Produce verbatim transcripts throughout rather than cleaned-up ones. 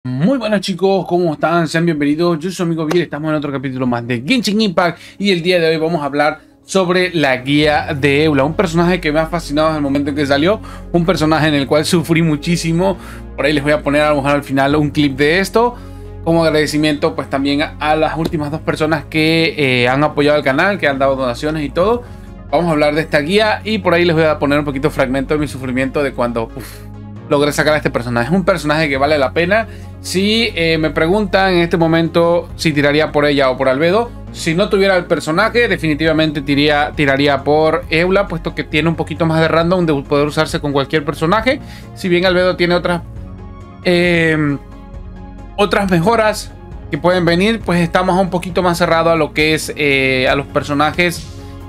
Muy buenas chicos, ¿cómo están? Sean bienvenidos, yo soy su amigo Biel, estamos en otro capítulo más de Genshin Impact y el día de hoy vamos a hablar sobre la guía de Eula, un personaje que me ha fascinado desde el momento en que salió, un personaje en el cual sufrí muchísimo. Por ahí les voy a poner a lo mejor al final un clip de esto, como agradecimiento pues también a, a las últimas dos personas que eh, han apoyado el canal, que han dado donaciones y todo. Vamos a hablar de esta guía y por ahí les voy a poner un poquito fragmento de mi sufrimiento de cuando uf, logré sacar a este personaje. Es un personaje que vale la pena. Si eh, me preguntan en este momento si tiraría por ella o por Albedo, si no tuviera el personaje, definitivamente tiraría, tiraría por Eula, puesto que tiene un poquito más de random de poder usarse con cualquier personaje. Si bien Albedo tiene otras, eh, otras mejoras que pueden venir, pues estamos un poquito más cerrado a lo que es eh, a los personajes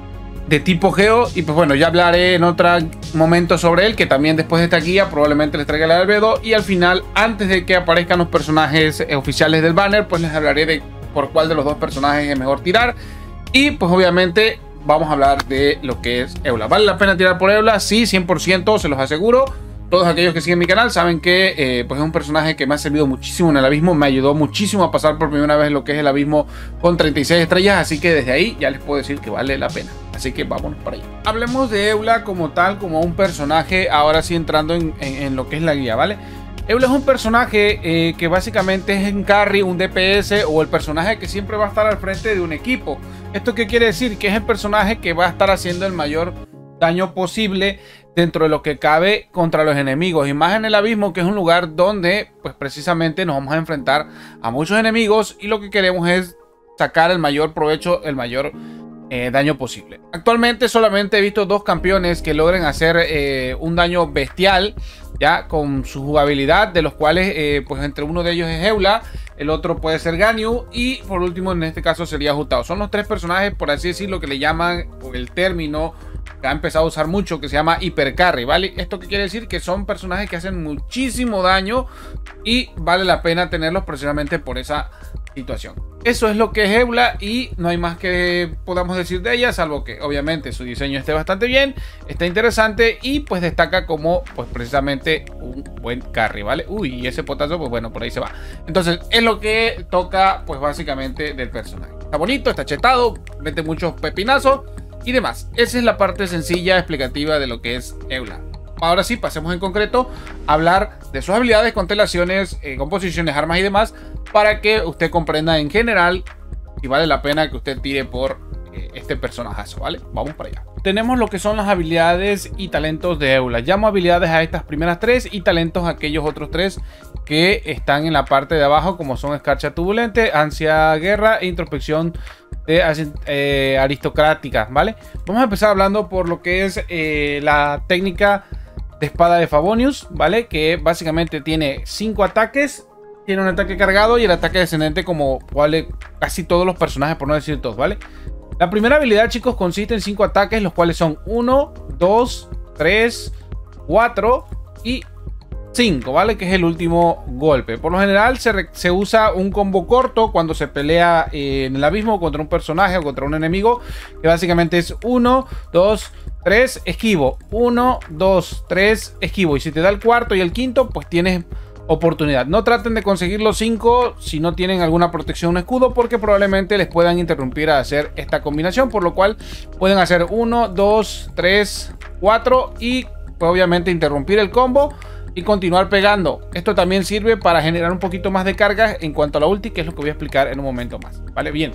de tipo Geo. Y pues bueno, ya hablaré en otro momento sobre él, que también después de esta guía probablemente les traiga el Albedo. Y al final, antes de que aparezcan los personajes eh, oficiales del banner, pues les hablaré de por cuál de los dos personajes es mejor tirar. Y pues obviamente vamos a hablar de lo que es Eula. ¿Vale la pena tirar por Eula? Sí, cien por ciento, se los aseguro. Todos aquellos que siguen mi canal saben que eh, pues es un personaje que me ha servido muchísimo en el abismo. Me ayudó muchísimo a pasar por primera vez lo que es el abismo con treinta y seis estrellas. Así que desde ahí ya les puedo decir que vale la pena. Así que vámonos para allá. Hablemos de Eula como tal, como un personaje. Ahora sí entrando en, en, en lo que es la guía, ¿vale? Eula es un personaje eh, que básicamente es en carry, un D P S o el personaje que siempre va a estar al frente de un equipo. ¿Esto qué quiere decir? Que es el personaje que va a estar haciendo el mayor daño posible dentro de lo que cabe contra los enemigos, y más en el abismo, que es un lugar donde pues precisamente nos vamos a enfrentar a muchos enemigos y lo que queremos es sacar el mayor provecho, el mayor eh, daño posible. Actualmente solamente he visto dos campeones que logren hacer eh, un daño bestial ya con su jugabilidad, de los cuales eh, pues entre uno de ellos es Eula, el otro puede ser Ganyu y por último en este caso sería Hu Tao. Son los tres personajes, por así decirlo, que le llaman por el término que ha empezado a usar mucho, que se llama hipercarry, ¿vale? Esto que quiere decir que son personajes que hacen muchísimo daño y vale la pena tenerlos precisamente por esa situación. Eso es lo que es Eula y no hay más que podamos decir de ella, salvo que obviamente su diseño esté bastante bien, está interesante y pues destaca como pues precisamente un buen carry, ¿vale? Uy, y ese potazo pues bueno, por ahí se va. Entonces es lo que toca pues básicamente del personaje. Está bonito, está chetado, mete muchos pepinazos y demás. Esa es la parte sencilla explicativa de lo que es Eula. Ahora sí, pasemos en concreto a hablar de sus habilidades, constelaciones, eh, composiciones, armas y demás, para que usted comprenda en general si vale la pena que usted tire por eh, este personajazo, ¿vale? Vamos para allá. Tenemos lo que son las habilidades y talentos de Eula. Llamo habilidades a estas primeras tres y talentos a aquellos otros tres que están en la parte de abajo, como son Escarcha Turbulente, Ansia Guerra e Introspección de eh, aristocrática, ¿vale? Vamos a empezar hablando por lo que es eh, la técnica de espada de Favonius, ¿vale? Que básicamente tiene cinco ataques, tiene un ataque cargado y el ataque descendente como vale casi todos los personajes, por no decir todos, ¿vale? La primera habilidad, chicos, consiste en cinco ataques, los cuales son uno, dos, tres, cuatro y cinco, ¿vale? Que es el último golpe. Por lo general se, se usa un combo corto cuando se pelea eh, en el abismo contra un personaje o contra un enemigo, que básicamente es uno, dos, tres, esquivo, uno, dos, tres, esquivo, y si te da el cuarto y el quinto pues tienes oportunidad. No traten de conseguir los cinco si no tienen alguna protección o escudo, porque probablemente les puedan interrumpir a hacer esta combinación, por lo cual pueden hacer uno, dos, tres, cuatro y pues, obviamente interrumpir el combo y continuar pegando. Esto también sirve para generar un poquito más de carga en cuanto a la ulti, que es lo que voy a explicar en un momento más, ¿vale? Bien.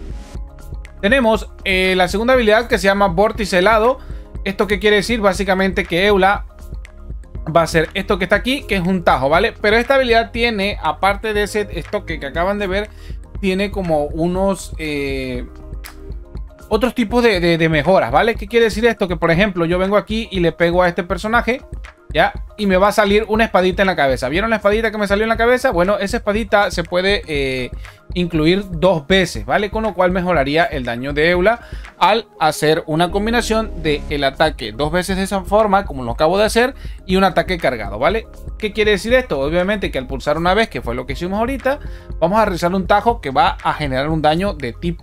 Tenemos eh, la segunda habilidad que se llama Vórtice Helado. ¿Esto qué quiere decir? Básicamente que Eula va a hacer esto que está aquí, que es un tajo, ¿vale? Pero esta habilidad tiene, aparte de ese esto que, que acaban de ver, tiene como unos eh, otros tipos de, de, de mejoras, ¿vale? ¿Qué quiere decir esto? Que por ejemplo yo vengo aquí y le pego a este personaje, ¿ya? Y me va a salir una espadita en la cabeza. ¿Vieron la espadita que me salió en la cabeza? Bueno, esa espadita se puede eh, incluir dos veces, ¿vale? Con lo cual mejoraría el daño de Eula al hacer una combinación de el ataque dos veces de esa forma, como lo acabo de hacer, y un ataque cargado, ¿vale? ¿Qué quiere decir esto? Obviamente que al pulsar una vez, que fue lo que hicimos ahorita, vamos a realizar un tajo que va a generar un daño de tipo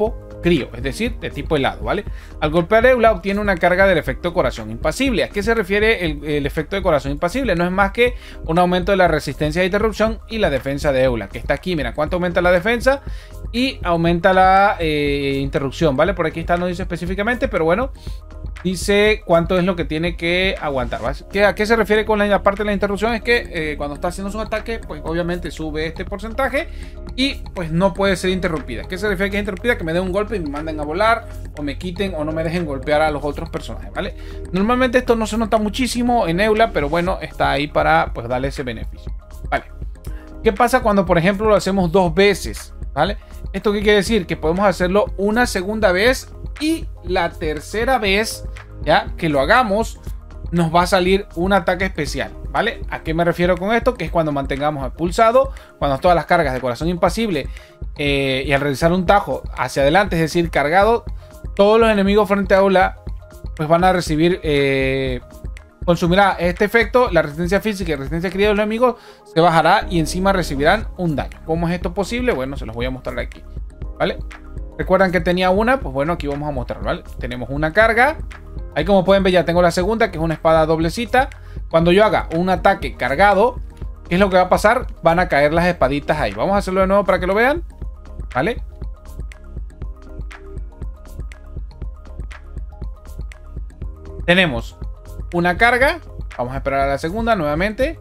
crío, es decir, de tipo helado, ¿vale? Al golpear Eula obtiene una carga del efecto corazón impasible. ¿A qué se refiere el, el efecto de corazón impasible? No es más que un aumento de la resistencia de interrupción y la defensa de Eula, que está aquí. Mira, cuánto aumenta la defensa y aumenta la eh, interrupción, ¿vale? Por aquí está, no dice específicamente, pero bueno, dice cuánto es lo que tiene que aguantar, ¿vale? ¿Qué, ¿A qué se refiere con la parte de la interrupción? Es que eh, cuando está haciendo sus ataques, pues obviamente sube este porcentaje y pues no puede ser interrumpida. ¿Qué se refiere a que es interrumpida? Que me den un golpe y me manden a volar, o me quiten o no me dejen golpear a los otros personajes, ¿vale? Normalmente esto no se nota muchísimo en Eula, pero bueno, está ahí para pues darle ese beneficio, ¿vale? ¿Qué pasa cuando por ejemplo lo hacemos dos veces? ¿Vale? ¿Esto qué quiere decir? Que podemos hacerlo una segunda vez y la tercera vez, ya que lo hagamos, nos va a salir un ataque especial, ¿vale? ¿A qué me refiero con esto? Que es cuando mantengamos el pulsado, cuando todas las cargas de corazón impasible eh, y al realizar un tajo hacia adelante, es decir, cargado, todos los enemigos frente a Eula pues van a recibir, eh, consumirá este efecto, la resistencia física y resistencia crítica de los enemigos se bajará y encima recibirán un daño. ¿Cómo es esto posible? Bueno, se los voy a mostrar aquí, ¿vale? Recuerdan que tenía una, pues bueno, aquí vamos a mostrar, ¿vale? Tenemos una carga. Ahí como pueden ver ya tengo la segunda, que es una espada doblecita. Cuando yo haga un ataque cargado, ¿qué es lo que va a pasar? Van a caer las espaditas ahí. Vamos a hacerlo de nuevo para que lo vean, ¿vale? Tenemos una carga. Vamos a esperar a la segunda nuevamente.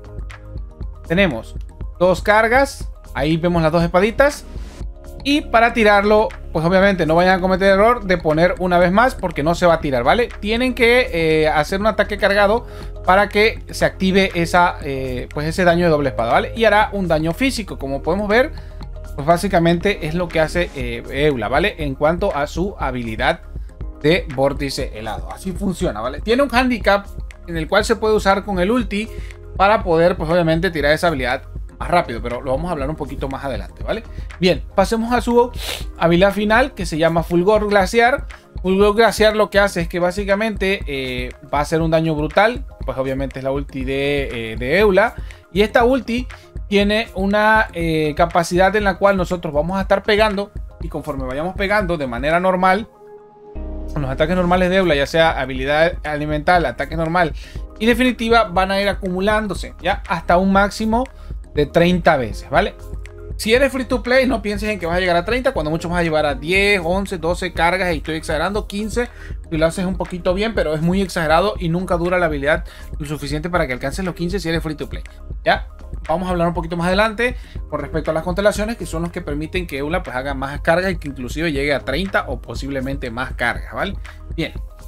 Tenemos dos cargas. Ahí vemos las dos espaditas. Y para tirarlo, pues obviamente no vayan a cometer el error de poner una vez más, porque no se va a tirar, ¿vale? Tienen que eh, hacer un ataque cargado para que se active esa, eh, pues ese daño de doble espada, ¿vale? Y hará un daño físico, como podemos ver, pues básicamente es lo que hace eh, Eula, ¿vale? En cuanto a su habilidad de vórtice helado. Así funciona, ¿vale? Tiene un handicap en el cual se puede usar con el ulti para poder, pues obviamente, tirar esa habilidad más rápido, pero lo vamos a hablar un poquito más adelante, ¿vale? Bien, pasemos a su habilidad final, que se llama Fulgor Glaciar. Fulgor Glaciar lo que hace es que básicamente eh, va a hacer un daño brutal, pues obviamente es la ulti de, eh, de Eula, y esta ulti tiene una eh, capacidad en la cual nosotros vamos a estar pegando, y conforme vayamos pegando de manera normal, con los ataques normales de Eula, ya sea habilidad elemental, ataque normal y definitiva, van a ir acumulándose, ya hasta un máximo de treinta veces, ¿vale? Si eres free to play, no pienses en que vas a llegar a treinta, cuando mucho vas a llevar a diez, once, doce cargas, y estoy exagerando, quince, y lo haces un poquito bien, pero es muy exagerado y nunca dura la habilidad lo suficiente para que alcances los quince si eres free to play, ¿ya? Vamos a hablar un poquito más adelante con respecto a las constelaciones, que son los que permiten que Eula pues haga más cargas y que inclusive llegue a treinta o posiblemente más cargas, ¿vale? Bien,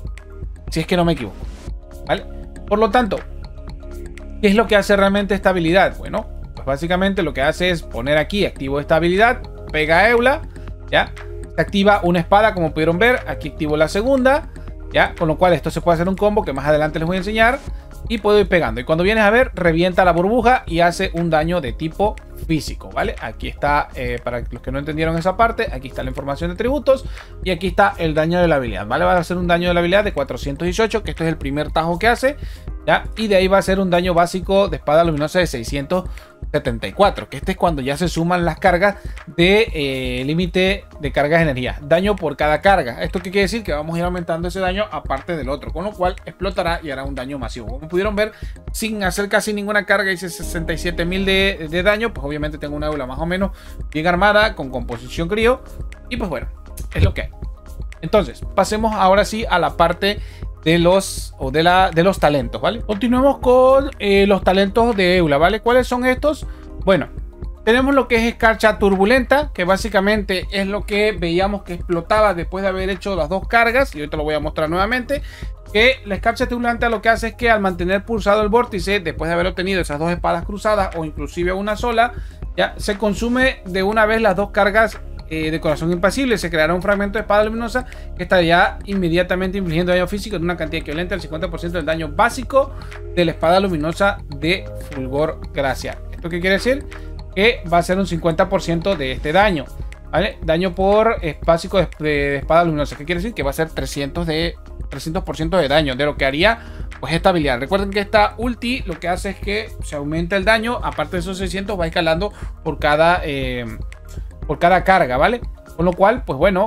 si es que no me equivoco, ¿vale? Por lo tanto, ¿qué es lo que hace realmente esta habilidad? Bueno, básicamente lo que hace es poner aquí, activo esta habilidad, pega a Eula, ya, se activa una espada como pudieron ver, aquí activo la segunda, ya, con lo cual esto se puede hacer un combo que más adelante les voy a enseñar, y puedo ir pegando, y cuando vienes a ver, revienta la burbuja y hace un daño de tipo físico, ¿vale? Aquí está, eh, para los que no entendieron esa parte, aquí está la información de atributos, y aquí está el daño de la habilidad, ¿vale? Va a hacer un daño de la habilidad de cuatrocientos dieciocho, que esto es el primer tajo que hace, ¿ya? Y de ahí va a ser un daño básico de espada luminosa de seiscientos setenta y cuatro, que este es cuando ya se suman las cargas de eh, límite de cargas de energía, daño por cada carga. ¿Esto qué quiere decir? Que vamos a ir aumentando ese daño aparte del otro, con lo cual explotará y hará un daño masivo. Como pudieron ver, sin hacer casi ninguna carga, hice sesenta y siete mil de, de daño, pues obviamente tengo una Eula más o menos bien armada, con composición crío, y pues bueno, es lo que hay. Entonces, pasemos ahora sí a la parte de los, o de, la, de los talentos, ¿vale? Continuemos con eh, los talentos de Eula, ¿vale? ¿Cuáles son estos? Bueno, tenemos lo que es escarcha turbulenta, que básicamente es lo que veíamos que explotaba después de haber hecho las dos cargas, y ahorita lo voy a mostrar nuevamente, que la escarcha turbulenta lo que hace es que al mantener pulsado el vórtice, después de haber obtenido esas dos espadas cruzadas, o inclusive una sola, ya se consume de una vez las dos cargas Eh, de corazón impasible. Se creará un fragmento de espada luminosa que estaría inmediatamente infligiendo daño físico en una cantidad equivalente al cincuenta por ciento del daño básico de la espada luminosa de Fulgor Glaciar. ¿Esto qué quiere decir? Que va a ser un cincuenta por ciento de este daño, ¿vale? Daño por eh, básico de, de espada luminosa. ¿Qué quiere decir? Que va a ser trescientos por ciento de daño de lo que haría pues esta habilidad. Recuerden que esta ulti lo que hace es que se aumenta el daño, aparte de esos seiscientos va escalando por cada... Eh, por cada carga, ¿vale? Con lo cual, pues bueno,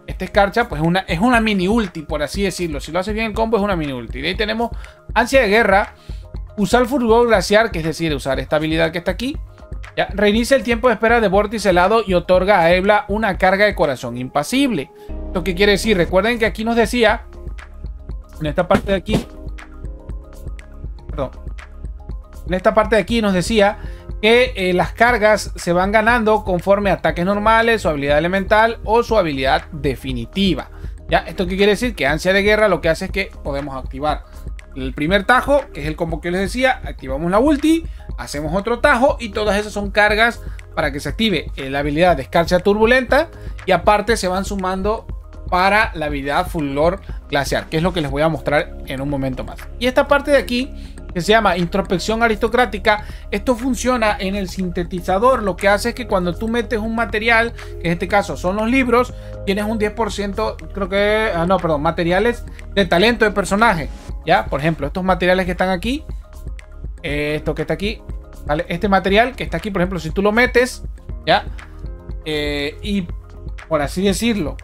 Esta escarcha pues una, es una mini ulti, por así decirlo. Si lo haces bien el combo es una mini ulti. De ahí tenemos ansia de guerra. Usar fulgor glaciar, que es decir, usar esta habilidad que está aquí. Ya, reinicia el tiempo de espera de vórtice helado y otorga a Eula una carga de corazón impasible. ¿Esto qué quiere decir? Recuerden que aquí nos decía, en esta parte de aquí, perdón, en esta parte de aquí nos decía que eh, las cargas se van ganando conforme a ataques normales, su habilidad elemental o su habilidad definitiva. ¿Ya? ¿Esto qué quiere decir? Que ansia de guerra lo que hace es que podemos activar el primer tajo, que es el combo que les decía, activamos la ulti, hacemos otro tajo y todas esas son cargas para que se active eh, la habilidad de escarcha turbulenta y aparte se van sumando para la habilidad fulgor glaciar, que es lo que les voy a mostrar en un momento más. Y esta parte de aquí, que se llama introspección aristocrática, esto funciona en el sintetizador. Lo que hace es que cuando tú metes un material, que en este caso son los libros, tienes un diez por ciento, creo que, ah, no, perdón, materiales de talento de personaje. Ya, por ejemplo, estos materiales que están aquí, eh, esto que está aquí, ¿vale? Este material que está aquí, por ejemplo, si tú lo metes, ya, eh, y por así decirlo,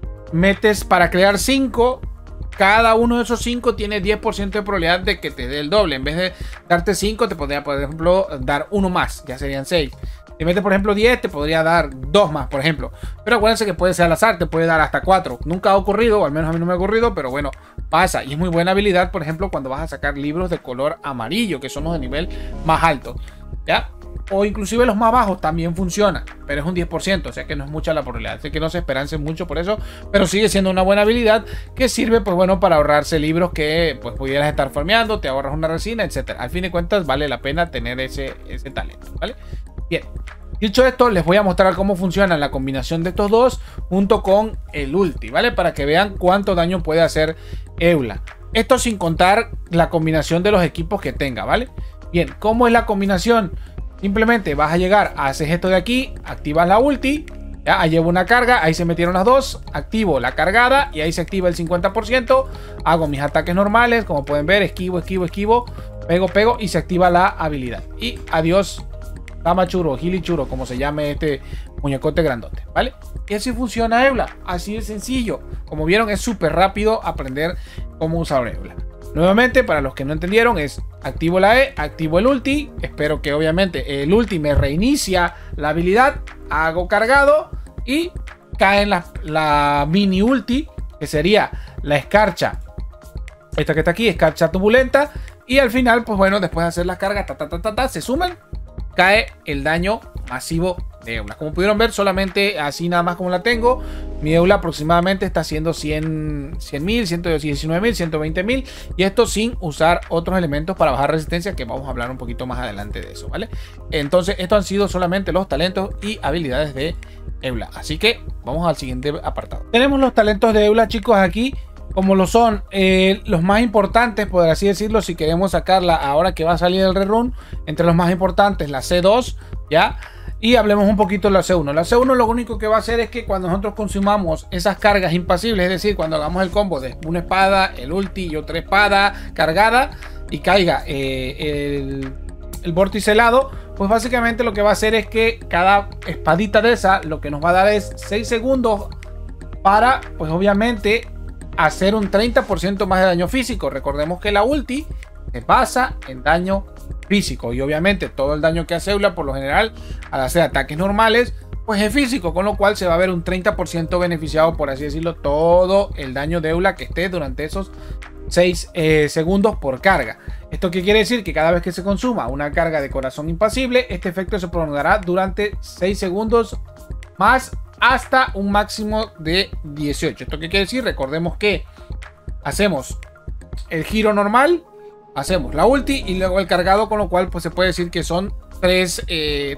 metes para crear cinco, cada uno de esos cinco tiene diez por ciento de probabilidad de que te dé el doble. En vez de darte cinco, te podría, por ejemplo, dar uno más, ya serían seis. Si metes, por ejemplo, diez, te podría dar dos más, por ejemplo. Pero acuérdense que puede ser al azar, te puede dar hasta cuatro. Nunca ha ocurrido, o al menos a mí no me ha ocurrido, pero bueno, pasa. Y es muy buena habilidad, por ejemplo, cuando vas a sacar libros de color amarillo, que son los de nivel más alto, ¿ya? O inclusive los más bajos también funciona, pero es un diez por ciento, o sea que no es mucha la probabilidad. Así que no se esperancen mucho por eso, pero sigue siendo una buena habilidad que sirve, pues bueno, para ahorrarse libros que pues pudieras estar farmeando, te ahorras una resina, etcétera. Al fin de cuentas vale la pena tener ese, ese talento, ¿vale? Bien, dicho esto, les voy a mostrar cómo funciona la combinación de estos dos junto con el ulti, ¿vale? Para que vean cuánto daño puede hacer Eula. Esto sin contar la combinación de los equipos que tenga, ¿vale? Bien, ¿cómo es la combinación? Simplemente vas a llegar, haces esto de aquí, activas la ulti, ya, ahí llevo una carga, ahí se metieron las dos, activo la cargada y ahí se activa el cincuenta por ciento, hago mis ataques normales, como pueden ver, esquivo, esquivo, esquivo, pego, pego y se activa la habilidad. Y adiós, Tamachuro, Gilichuro, como se llame este muñecote grandote, ¿vale? Y así funciona Eula, así de sencillo. Como vieron, es súper rápido aprender cómo usar Eula. Nuevamente, para los que no entendieron, es activo la E, activo el ulti. Espero que obviamente el ulti me reinicia la habilidad. Hago cargado y cae en la, la mini ulti, que sería la escarcha. Esta que está aquí, escarcha turbulenta. Y al final, pues bueno, después de hacer las cargas, ta, ta, ta, ta, ta, se suman. Cae el daño masivo de Eula. Como pudieron ver, solamente así nada más como la tengo, mi Eula aproximadamente está haciendo cien mil, ciento diecinueve mil, ciento veinte mil, y esto sin usar otros elementos para bajar resistencia, que vamos a hablar un poquito más adelante de eso, ¿vale? Entonces estos han sido solamente los talentos y habilidades de Eula, así que vamos al siguiente apartado. Tenemos los talentos de Eula, chicos, aquí, como lo son eh, los más importantes, por así decirlo, si queremos sacarla ahora que va a salir el rerun. Entre los más importantes, la C dos, ya. Y hablemos un poquito de la C uno. La C uno lo único que va a hacer es que cuando nosotros consumamos esas cargas impasibles, es decir, cuando hagamos el combo de una espada, el ulti y otra espada cargada y caiga eh, el, el vórtice helado, pues básicamente lo que va a hacer es que cada espadita de esa lo que nos va a dar es seis segundos para, pues obviamente, hacer un treinta por ciento más de daño físico. Recordemos que la ulti se basa en daño físico y obviamente todo el daño que hace Eula por lo general al hacer ataques normales pues es físico, con lo cual se va a ver un treinta por ciento beneficiado, por así decirlo, todo el daño de Eula que esté durante esos seis eh, segundos por carga. ¿Esto qué quiere decir? Que cada vez que se consuma una carga de corazón impasible, este efecto se prolongará durante seis segundos más, hasta un máximo de dieciocho. ¿Esto qué quiere decir? Recordemos que hacemos el giro normal, hacemos la ulti y luego el cargado, con lo cual pues se puede decir que son tres, eh,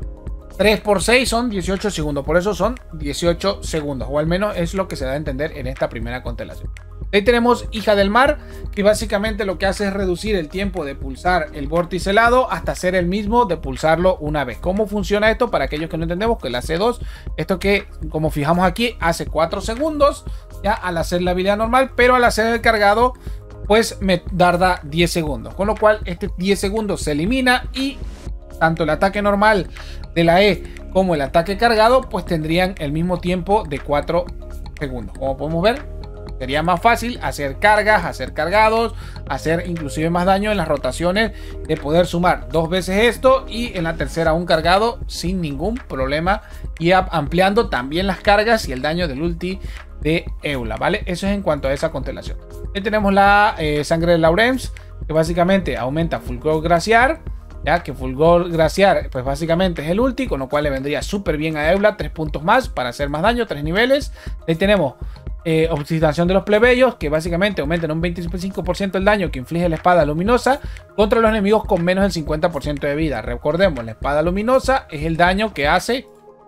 tres por seis son dieciocho segundos. Por eso son dieciocho segundos, o al menos es lo que se da a entender en esta primera constelación. Ahí tenemos Hija del Mar, que básicamente lo que hace es reducir el tiempo de pulsar el vórtice helado hasta ser el mismo de pulsarlo una vez. ¿Cómo funciona esto? Para aquellos que no entendemos, que la C dos, esto que como fijamos aquí, hace cuatro segundos ya al hacer la habilidad normal, pero al hacer el cargado pues me tarda diez segundos. Con lo cual este diez segundos se elimina y tanto el ataque normal de la E como el ataque cargado pues tendrían el mismo tiempo de cuatro segundos. Como podemos ver, sería más fácil hacer cargas, hacer cargados, hacer inclusive más daño en las rotaciones, de poder sumar dos veces esto y en la tercera un cargado sin ningún problema, y ampliando también las cargas y el daño del ulti de Eula, ¿vale? Eso es en cuanto a esa constelación. Aquí tenemos la eh, sangre de Laurence, que básicamente aumenta Fulgor Glaciar, ya que Fulgor Glaciar pues básicamente es el ulti, con lo cual le vendría súper bien a Eula, tres puntos más para hacer más daño, tres niveles. Ahí tenemos eh, Oxidación de los Plebeyos, que básicamente aumenta en un veinticinco por ciento el daño que inflige la espada luminosa contra los enemigos con menos del cincuenta por ciento de vida. Recordemos, la espada luminosa es el daño que hace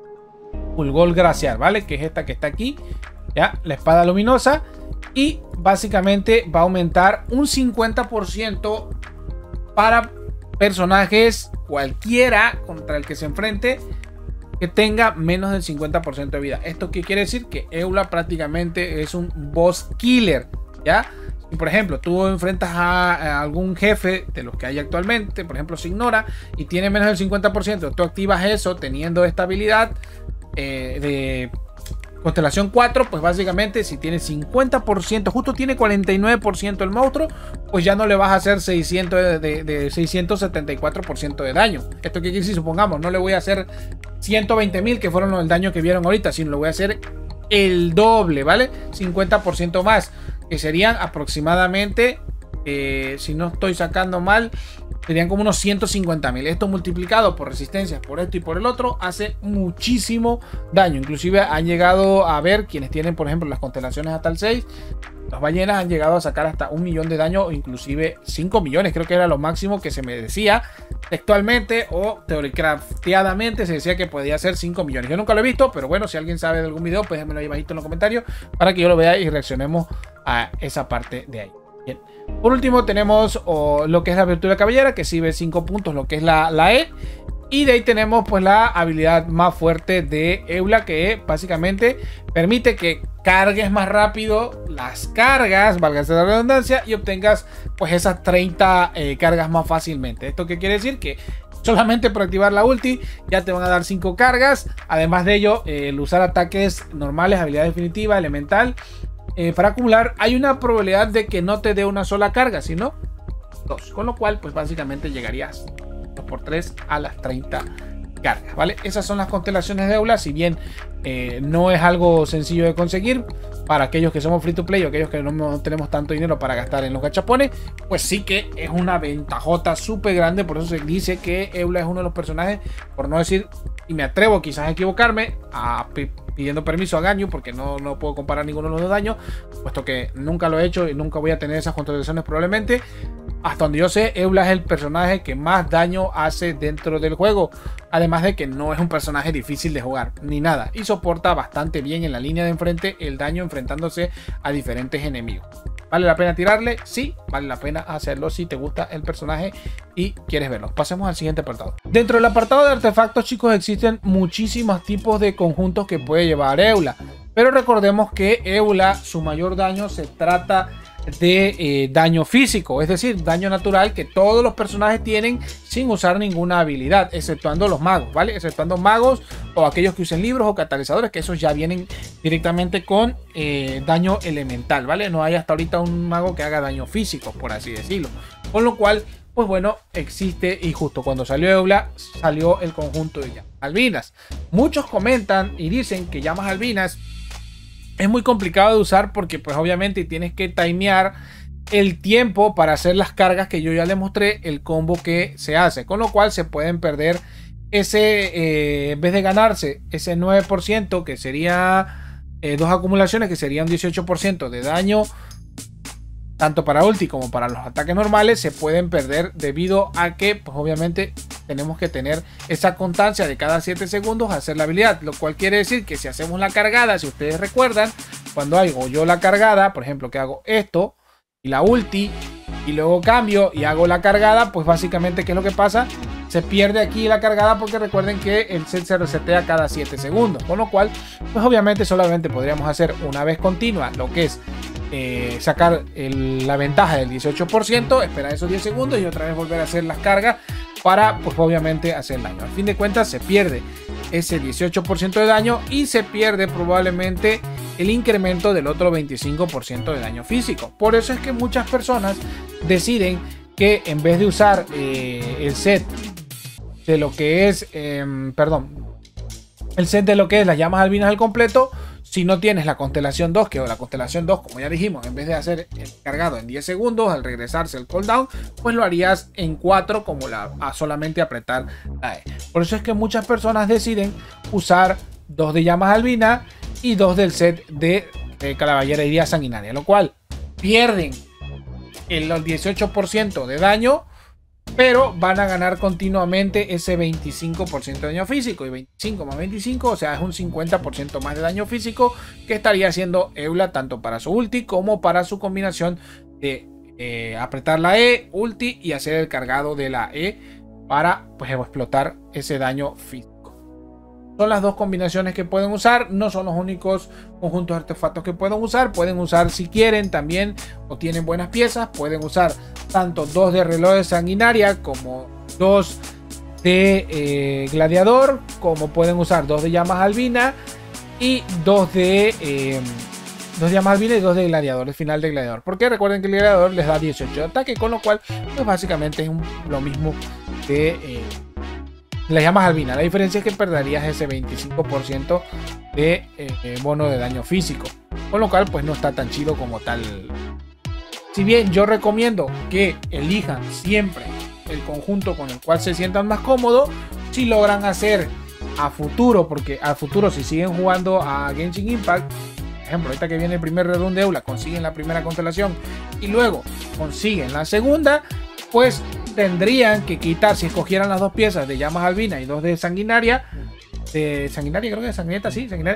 Fulgor Glaciar, ¿vale? Que es esta que está aquí, ya, la espada luminosa. Y básicamente va a aumentar un cincuenta por ciento para personajes cualquiera contra el que se enfrente que tenga menos del cincuenta por ciento de vida. ¿Esto qué quiere decir? Que Eula prácticamente es un boss killer, ¿ya? Si por ejemplo tú enfrentas a, a algún jefe de los que hay actualmente, por ejemplo se ignora y tiene menos del cincuenta por ciento, tú activas eso teniendo esta habilidad eh, de constelación cuatro, pues básicamente si tiene cincuenta por ciento, justo tiene cuarenta y nueve por ciento el monstruo, pues ya no le vas a hacer seiscientos de, de, de seiscientos setenta y cuatro por ciento de daño. Esto quiere decir, supongamos, no le voy a hacer ciento veinte mil, que fueron el daño que vieron ahorita, sino le voy a hacer el doble, ¿vale? cincuenta por ciento más, que serían aproximadamente, eh, si no estoy sacando mal, serían como unos ciento cincuenta mil. Esto multiplicado por resistencias, por esto y por el otro, hace muchísimo daño. Inclusive han llegado a ver, quienes tienen por ejemplo las constelaciones hasta el seis, las ballenas han llegado a sacar hasta un millón de daño, o inclusive cinco millones, creo que era lo máximo que se me decía textualmente o teoricrafteadamente se decía que podía ser cinco millones. Yo nunca lo he visto, pero bueno, si alguien sabe de algún video, pues déjenmelo ahí bajito en los comentarios para que yo lo vea y reaccionemos a esa parte de ahí. Bien. Por último tenemos oh, lo que es la virtud de la cabellera, que sirve cinco puntos, lo que es la, la E. Y de ahí tenemos pues la habilidad más fuerte de Eula, que básicamente permite que cargues más rápido las cargas, valga la redundancia, y obtengas pues esas treinta eh, cargas más fácilmente. ¿Esto qué quiere decir? Que solamente por activar la ulti ya te van a dar cinco cargas. Además de ello, eh, el usar ataques normales, habilidad definitiva, elemental, Eh, para acumular hay una probabilidad de que no te dé una sola carga, sino dos, con lo cual pues básicamente llegarías dos por tres a las treinta cargas, ¿vale? Esas son las constelaciones de Eula. Si bien eh, no es algo sencillo de conseguir para aquellos que somos free to play o aquellos que no tenemos tanto dinero para gastar en los gachapones, pues sí que es una ventajota súper grande. Por eso se dice que Eula es uno de los personajes, por no decir, y me atrevo quizás a equivocarme, a pidiendo permiso a Ganyu, porque no, no puedo comparar ninguno de los dos daños, puesto que nunca lo he hecho y nunca voy a tener esas constelaciones probablemente. Hasta donde yo sé, Eula es el personaje que más daño hace dentro del juego, además de que no es un personaje difícil de jugar ni nada, y soporta bastante bien en la línea de enfrente el daño enfrentándose a diferentes enemigos. ¿Vale la pena tirarle? Sí, vale la pena hacerlo si te gusta el personaje y quieres verlo. Pasemos al siguiente apartado. Dentro del apartado de artefactos, chicos, existen muchísimos tipos de conjuntos que puede llevar Eula, pero recordemos que Eula, su mayor daño se trata de eh, daño físico, es decir, daño natural que todos los personajes tienen sin usar ninguna habilidad, exceptuando los magos, ¿vale? Exceptuando magos o aquellos que usen libros o catalizadores, que esos ya vienen directamente con eh, daño elemental, ¿vale? No hay hasta ahorita un mago que haga daño físico, por así decirlo. Con lo cual, pues bueno, existe, y justo cuando salió Eula, salió el conjunto de llamas albinas. Muchos comentan y dicen que llamas albinas es muy complicado de usar porque pues obviamente tienes que timear el tiempo para hacer las cargas, que yo ya les mostré el combo que se hace, con lo cual se pueden perder ese, eh, en vez de ganarse ese nueve por ciento, que sería eh, dos acumulaciones, que serían dieciocho por ciento de daño tanto para ulti como para los ataques normales, se pueden perder debido a que pues obviamente tenemos que tener esa constancia de cada siete segundos hacer la habilidad, lo cual quiere decir que si hacemos la cargada, si ustedes recuerdan, cuando hago yo la cargada, por ejemplo que hago esto y la ulti y luego cambio y hago la cargada, pues básicamente ¿qué es lo que pasa? Se pierde aquí la cargada, porque recuerden que el set se resetea cada siete segundos, con lo cual pues obviamente solamente podríamos hacer una vez continua lo que es eh, sacar el, la ventaja del dieciocho por ciento, esperar esos diez segundos y otra vez volver a hacer las cargas para pues obviamente hacer daño. Al fin de cuentas se pierde ese dieciocho por ciento de daño y se pierde probablemente el incremento del otro veinticinco por ciento de daño físico. Por eso es que muchas personas deciden que en vez de usar eh, el set de lo que es, eh, perdón, el set de lo que es las llamas albinas al completo, si no tienes la constelación dos, que o la constelación dos, como ya dijimos, en vez de hacer el cargado en diez segundos, al regresarse el cooldown, pues lo harías en cuatro, como la, a solamente apretar la E. Por eso es que muchas personas deciden usar dos de llamas albinas y dos del set de, de caballería sanguinaria, lo cual pierden el dieciocho por ciento de daño, pero van a ganar continuamente ese veinticinco por ciento de daño físico. Y veinticinco más veinticinco, o sea, es un cincuenta por ciento más de daño físico que estaría haciendo Eula tanto para su ulti como para su combinación de eh, apretar la E, ulti y hacer el cargado de la E para pues explotar ese daño físico. Son las dos combinaciones que pueden usar, no son los únicos conjuntos de artefactos que pueden usar. Pueden usar, si quieren también o tienen buenas piezas, pueden usar tanto dos de reloj de sanguinaria como dos de eh, gladiador, como pueden usar dos de llamas albina y dos de eh, dos de llamas albina y dos de gladiador, el final de gladiador, porque recuerden que el gladiador les da dieciocho de ataque, con lo cual pues básicamente es un, lo mismo que eh, las llamas albinas. La diferencia es que perderías ese veinticinco por ciento de eh, bono de daño físico, con lo cual pues no está tan chido como tal. Si bien yo recomiendo que elijan siempre el conjunto con el cual se sientan más cómodos, si logran hacer a futuro, porque a futuro si siguen jugando a Genshin Impact, por ejemplo, ahorita que viene el primer rerun de Eula, consiguen la primera constelación y luego consiguen la segunda, pues tendrían que quitar, si escogieran las dos piezas de llamas albina y dos de sanguinaria, de sanguinaria, creo que de sanguineta, sí, sanguinaria,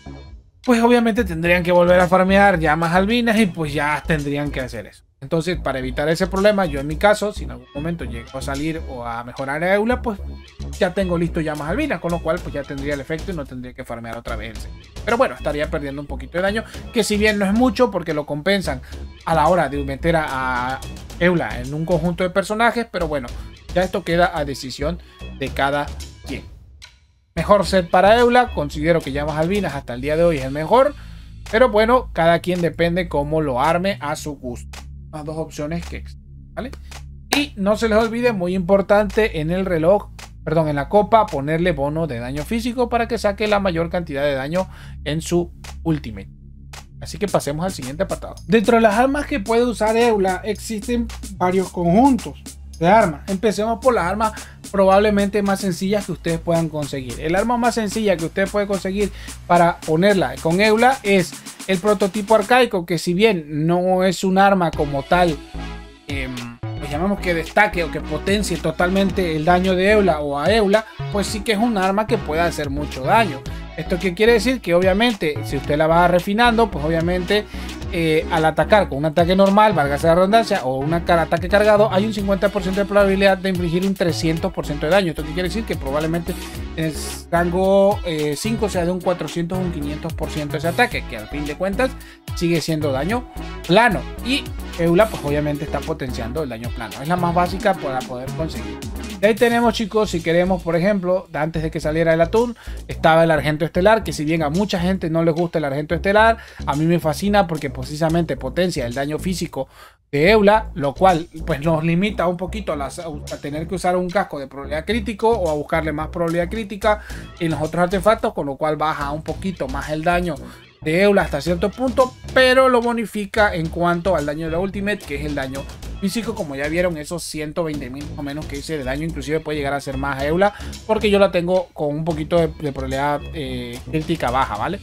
pues obviamente tendrían que volver a farmear llamas albinas y pues ya tendrían que hacer eso. Entonces, para evitar ese problema, yo en mi caso, si en algún momento llego a salir o a mejorar a Eula, pues ya tengo listo llamas albinas, con lo cual pues ya tendría el efecto y no tendría que farmear otra vez. Pero bueno, estaría perdiendo un poquito de daño, que si bien no es mucho porque lo compensan a la hora de meter a, a Eula en un conjunto de personajes, pero bueno, ya esto queda a decisión de cada quien. Mejor set para Eula, considero que llamas albinas hasta el día de hoy es el mejor, pero bueno, cada quien depende cómo lo arme a su gusto. Las dos opciones que existen, ¿vale? Y no se les olvide, muy importante, en el reloj, perdón, en la copa, ponerle bono de daño físico para que saque la mayor cantidad de daño en su ultimate. Así que pasemos al siguiente apartado. Dentro de las armas que puede usar Eula existen varios conjuntos de armas. Empecemos por las armas probablemente más sencillas que ustedes puedan conseguir. El arma más sencilla que ustedes pueden conseguir para ponerla con Eula es el prototipo arcaico, que si bien no es un arma como tal, eh, pues llamamos que destaque o que potencie totalmente el daño de Eula o a Eula, pues sí que es un arma que puede hacer mucho daño. ¿Esto qué quiere decir? Que obviamente si usted la va refinando, pues obviamente eh, al atacar con un ataque normal, válgase la redundancia, o un ataque cargado, hay un cincuenta por ciento de probabilidad de infligir un trescientos por ciento de daño. ¿Esto qué quiere decir? Que probablemente en el rango eh, cinco sea de un cuatrocientos o un quinientos por ciento ese ataque, que al fin de cuentas sigue siendo daño plano. Y Eula pues obviamente está potenciando el daño plano. Es la más básica para poder conseguir. De ahí tenemos, chicos, si queremos, por ejemplo, antes de que saliera el atún, estaba el Argento Estelar, que si bien a mucha gente no les gusta el Argento Estelar, a mí me fascina porque precisamente potencia el daño físico de Eula, lo cual pues nos limita un poquito a, las, a tener que usar un casco de probabilidad crítico o a buscarle más probabilidad crítica en los otros artefactos, con lo cual baja un poquito más el daño de Eula hasta cierto punto, pero lo bonifica en cuanto al daño de la Ultimate, que es el daño físico. Como ya vieron, esos ciento veinte mil o menos que hice de daño, inclusive puede llegar a ser más a Eula, porque yo la tengo con un poquito de, de probabilidad eh, crítica baja, ¿vale?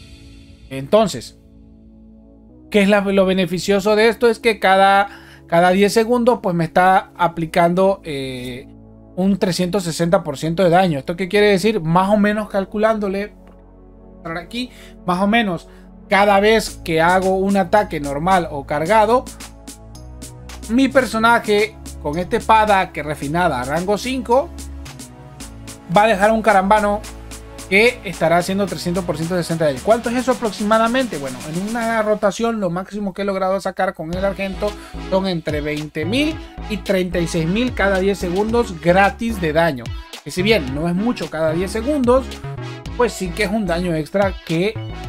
Entonces, ¿qué es la, lo beneficioso de esto? Es que cada, cada diez segundos pues me está aplicando eh, un trescientos sesenta por ciento de daño. ¿Esto qué quiere decir? Más o menos calculándole aquí, más o menos cada vez que hago un ataque normal o cargado, mi personaje con esta espada que refinada a rango cinco va a dejar un carambano que estará haciendo trescientos por ciento de sesenta de daño. ¿Cuánto es eso aproximadamente? Bueno, en una rotación lo máximo que he logrado sacar con el Argento son entre veinte mil y treinta y seis mil cada diez segundos gratis de daño. Que si bien no es mucho cada diez segundos, pues sí que es un daño extra que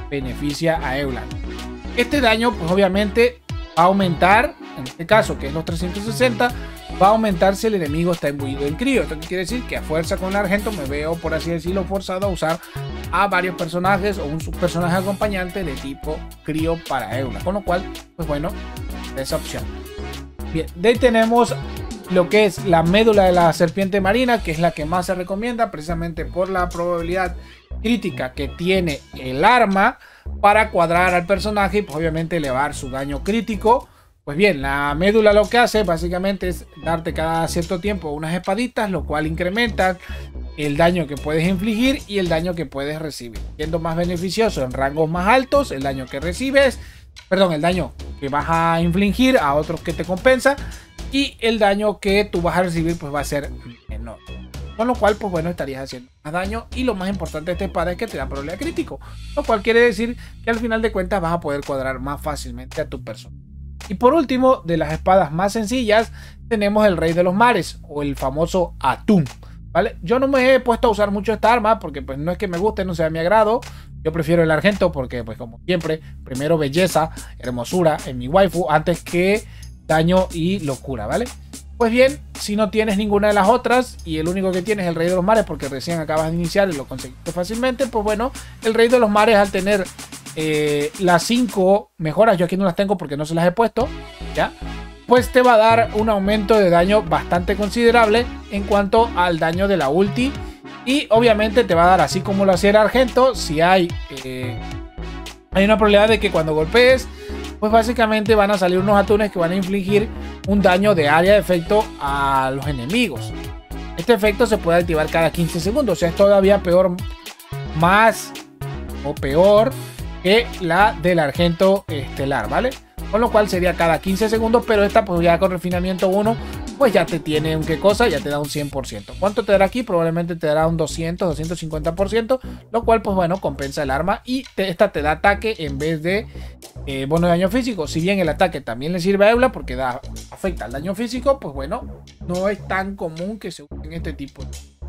beneficia a Eula. Este daño pues obviamente va a aumentar, en este caso que es los trescientos sesenta, va a aumentar si el enemigo está imbuido en crío. Esto quiere decir que a fuerza con el Argento me veo, por así decirlo, forzado a usar a varios personajes o un personaje acompañante de tipo crío para Eula, con lo cual pues bueno, esa opción. Bien, de ahí tenemos lo que es la médula de la serpiente marina, que es la que más se recomienda precisamente por la probabilidad crítica que tiene el arma para cuadrar al personaje y pues obviamente elevar su daño crítico. Pues bien, la médula lo que hace básicamente es darte cada cierto tiempo unas espaditas, lo cual incrementa el daño que puedes infligir y el daño que puedes recibir, siendo más beneficioso en rangos más altos el daño que recibes, perdón, el daño que vas a infligir a otros que te compensa, y el daño que tú vas a recibir pues va a ser menor. Con lo cual, pues bueno, estarías haciendo más daño. Y lo más importante de esta espada es que te da probabilidad crítico. Lo cual quiere decir que al final de cuentas vas a poder cuadrar más fácilmente a tu persona. Y por último, de las espadas más sencillas, tenemos el Rey de los Mares o el famoso Atún. ¿Vale? Yo no me he puesto a usar mucho esta arma porque pues no es que me guste, no sea de mi agrado. Yo prefiero el Argento porque pues como siempre, primero belleza, hermosura en mi waifu antes que daño y locura, ¿vale? Pues bien, si no tienes ninguna de las otras y el único que tienes es el Rey de los Mares porque recién acabas de iniciar y lo conseguiste fácilmente, pues bueno, el Rey de los Mares al tener eh, las cinco mejoras, yo aquí no las tengo porque no se las he puesto, ¿ya? Pues te va a dar un aumento de daño bastante considerable en cuanto al daño de la ulti y obviamente te va a dar, así como lo hacía el Argento, si hay, eh, hay una probabilidad de que cuando golpees, pues básicamente van a salir unos atunes que van a infligir un daño de área de efecto a los enemigos. Este efecto se puede activar cada quince segundos, o sea, es todavía peor, más o peor que la del Argento estelar, ¿vale? Con lo cual sería cada quince segundos, pero esta pues ya con refinamiento uno, pues ya te tiene un qué cosa, ya te da un cien por ciento. ¿Cuánto te dará aquí? Probablemente te dará un doscientos, doscientos cincuenta por ciento, lo cual pues bueno, compensa el arma y te, esta te da ataque en vez de eh, bono de daño físico. Si bien el ataque también le sirve a Eula porque da, afecta al daño físico, pues bueno, no es tan común que se usen este tipo.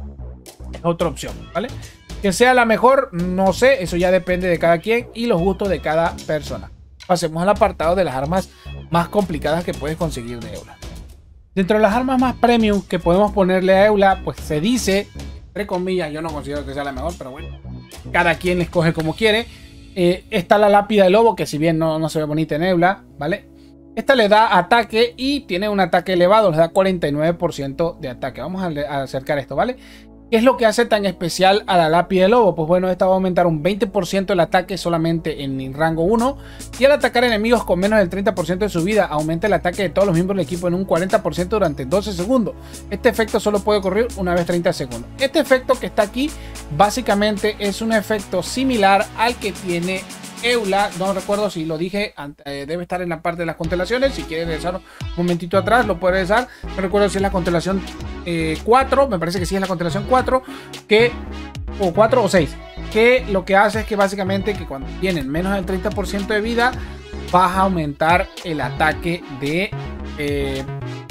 Es otra opción, ¿vale? Que sea la mejor, no sé, eso ya depende de cada quien y los gustos de cada persona. Pasemos al apartado de las armas más complicadas que puedes conseguir de Eula. Dentro de las armas más premium que podemos ponerle a Eula, pues se dice, entre comillas, yo no considero que sea la mejor, pero bueno, cada quien la escoge como quiere. Eh, está la lápida de lobo, que si bien no, no se ve bonita en Eula, ¿vale? Esta le da ataque y tiene un ataque elevado, le da cuarenta y nueve por ciento de ataque. Vamos a, a acercar esto, ¿vale? ¿Qué es lo que hace tan especial a la lápida de lobo? Pues bueno, esta va a aumentar un veinte por ciento el ataque solamente en rango uno. Y al atacar enemigos con menos del treinta por ciento de su vida, aumenta el ataque de todos los miembros del equipo en un cuarenta por ciento durante doce segundos. Este efecto solo puede ocurrir una vez treinta segundos. Este efecto que está aquí, básicamente es un efecto similar al que tiene Eula. No recuerdo si lo dije, eh, debe estar en la parte de las constelaciones. Si quieres regresar un momentito atrás, lo puedes regresar. No recuerdo si es la constelación eh, cuatro, me parece que sí es la constelación cuatro, que, o cuatro o seis, que lo que hace es que básicamente que cuando tienen menos del treinta por ciento de vida, vas a aumentar el ataque de... Eh,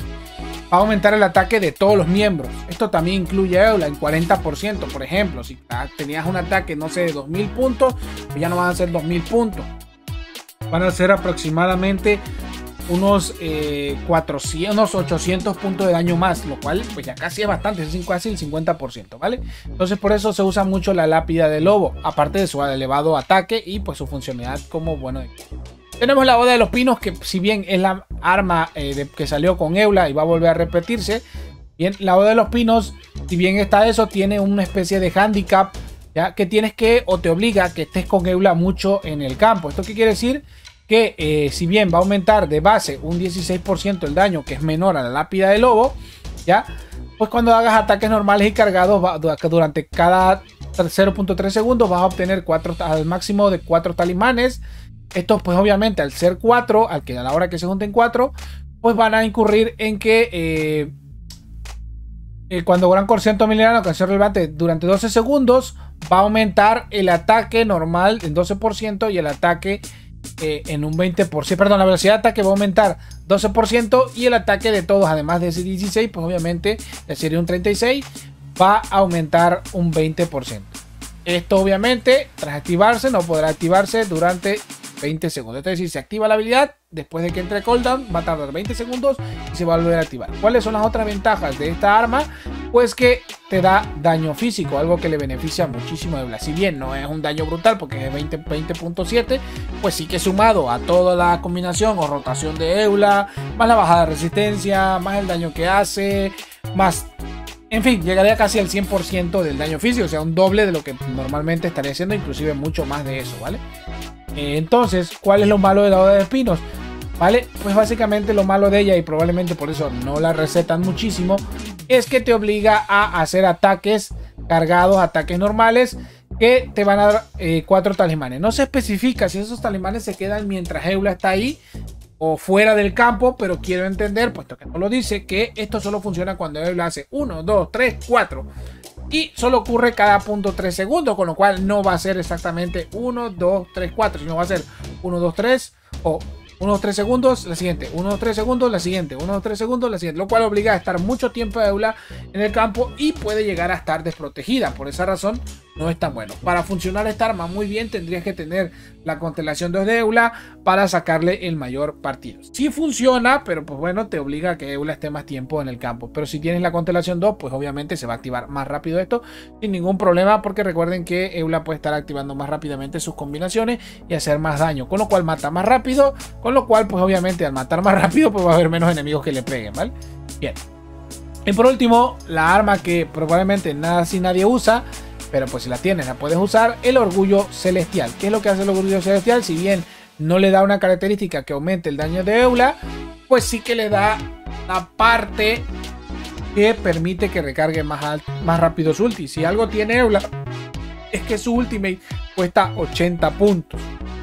va a aumentar el ataque de todos los miembros. Esto también incluye a Eula en cuarenta por ciento. Por ejemplo, si tenías un ataque, no sé, de dos mil puntos, pues ya no van a ser dos mil puntos. Van a ser aproximadamente unos, eh, cuatrocientos, unos ochocientos puntos de daño más, lo cual pues ya casi es bastante, es casi el cincuenta por ciento, ¿vale? Entonces por eso se usa mucho la lápida de lobo, aparte de su elevado ataque y pues su funcionalidad como bueno. Tenemos la Oda de los Pinos, que si bien es la arma eh, de, que salió con Eula y va a volver a repetirse, bien, la Oda de los Pinos, si bien está eso, tiene una especie de handicap, ya que tienes que, o te obliga a que estés con Eula mucho en el campo. ¿Esto qué quiere decir? Que eh, si bien va a aumentar de base un dieciséis por ciento el daño, que es menor a la lápida de lobo, ya, pues cuando hagas ataques normales y cargados, va, durante cada cero punto tres segundos vas a obtener cuatro, al máximo de cuatro talismanes. Estos pues obviamente al ser cuatro, al que a la hora que se junten cuatro, pues van a incurrir en que eh, eh, cuando Gran Corciento Milenario alcance relevante durante doce segundos, va a aumentar el ataque normal en doce por ciento y el ataque eh, en un veinte por ciento. Perdón, la velocidad de ataque va a aumentar doce por ciento y el ataque de todos, además de ese dieciséis, pues obviamente sería un treinta y seis, va a aumentar un veinte por ciento. Esto obviamente, tras activarse, no podrá activarse durante veinte segundos. Es decir, se activa la habilidad, después de que entre cooldown, va a tardar veinte segundos y se va a volver a activar. ¿Cuáles son las otras ventajas de esta arma? Pues que te da daño físico, algo que le beneficia muchísimo a Eula. Si bien no es un daño brutal porque es veinte punto siete, pues sí que sumado a toda la combinación o rotación de Eula, más la bajada de resistencia, más el daño que hace, más... En fin, llegaría casi al cien por ciento del daño físico, o sea, un doble de lo que normalmente estaría haciendo, inclusive mucho más de eso, ¿vale? Entonces, ¿cuál es lo malo de la Oda de Espinos? ¿Vale? Pues básicamente lo malo de ella, y probablemente por eso no la recetan muchísimo, es que te obliga a hacer ataques cargados, ataques normales, que te van a dar eh, cuatro talismanes. No se especifica si esos talismanes se quedan mientras Eula está ahí o fuera del campo, pero quiero entender, puesto que no lo dice, que esto solo funciona cuando Eula hace uno, dos, tres, cuatro. Y solo ocurre cada punto tres segundos, con lo cual no va a ser exactamente uno, dos, tres, cuatro, sino va a ser uno, dos, tres o uno, dos, tres segundos, la siguiente, uno, dos, tres segundos, la siguiente, uno, dos, tres segundos, la siguiente, lo cual obliga a estar mucho tiempo a Eula en el campo y puede llegar a estar desprotegida. Por esa razón no es tan bueno. Para funcionar esta arma muy bien tendrías que tener la constelación dos de Eula para sacarle el mayor partido. Sí funciona, pero pues bueno, te obliga a que Eula esté más tiempo en el campo. Pero si tienes la constelación dos, pues obviamente se va a activar más rápido esto sin ningún problema, porque recuerden que Eula puede estar activando más rápidamente sus combinaciones y hacer más daño, con lo cual mata más rápido, con lo cual pues obviamente al matar más rápido pues va a haber menos enemigos que le peguen, ¿vale? Bien. Y por último, la arma que probablemente nada si nadie usa, pero pues si la tienes la puedes usar, el Orgullo Celestial. ¿Qué es lo que hace el Orgullo Celestial? Si bien no le da una característica que aumente el daño de Eula, pues sí que le da la parte que permite que recargue más, alto, más rápido su ulti. Si algo tiene Eula es que su ultimate cuesta ochenta puntos,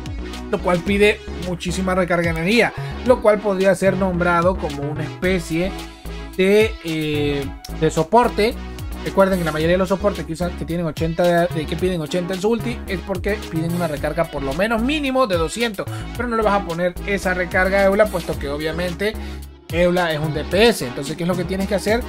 lo cual pide muchísima recarga de energía, lo cual podría ser nombrado como una especie de, eh, de soporte. Recuerden que la mayoría de los soportes que, usan, que, tienen ochenta, de, que piden ochenta en su ulti es porque piden una recarga por lo menos mínimo de doscientos, pero no le vas a poner esa recarga a Eula, puesto que obviamente Eula es un D P S. Entonces, ¿qué es lo que tienes que hacer?